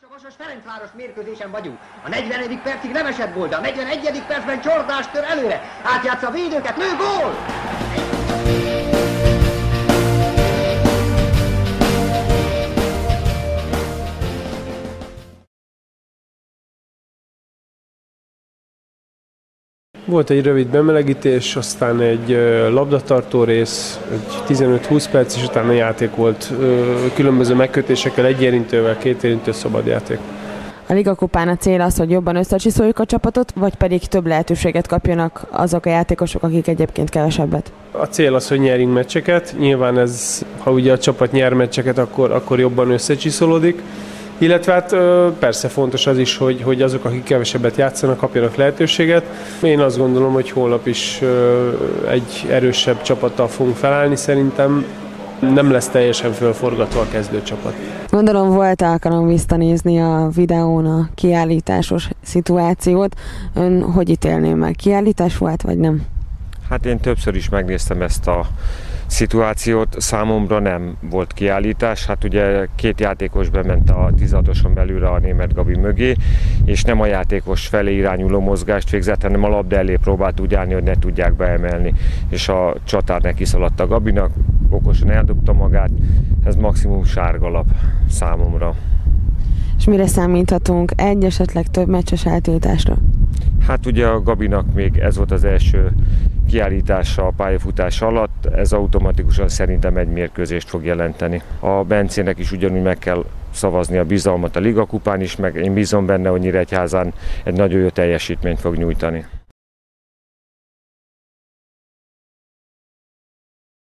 A Vasas Ferencváros mérkőzésen vagyunk. A 40. percig nem esett gól, de a 41. percben Csordás tör előre. Átjátsza a védőket, lő gól! Volt egy rövid bemelegítés, aztán egy labdatartó rész, egy 15-20 perc, és utána játék volt különböző megkötésekkel, egy érintővel, két érintő szabadjáték. A Ligakupán a cél az, hogy jobban összecsiszoljuk a csapatot, vagy pedig több lehetőséget kapjanak azok a játékosok, akik egyébként kevesebbet? A cél az, hogy nyerjünk meccseket. Nyilván ez, ha ugye a csapat nyer meccseket, akkor jobban összecsiszolódik. Illetve hát persze fontos az is, hogy azok, akik kevesebbet játszanak, kapjanak lehetőséget. Én azt gondolom, hogy holnap is egy erősebb csapattal fogunk felállni. Szerintem nem lesz teljesen fölforgatva a kezdőcsapat. Gondolom volt alkalom visszanézni a videón a kiállításos szituációt. Ön hogy ítélné meg? Kiállítás volt, vagy nem? Hát én többször is megnéztem ezt a szituációt, számomra nem volt kiállítás, hát ugye két játékos bement a 16-oson belülre a Németh Gabi mögé, és nem a játékos felé irányuló mozgást végzett, hanem a labda elé próbált úgy állni, hogy ne tudják beemelni, és a csatár neki szaladt a Gabinak, okosan eldobta magát, ez maximum sárgalap számomra. És mire számíthatunk? Egy, esetleg több meccses eltiltásra? Hát ugye a Gabinak még ez volt az első kiállítása a pályafutása alatt, ez automatikusan szerintem egy mérkőzést fog jelenteni. A Bencének is ugyanúgy meg kell szavazni a bizalmat a Ligakupán is, meg én bízom benne, hogy Nyíregyházán egy nagyon jó teljesítményt fog nyújtani.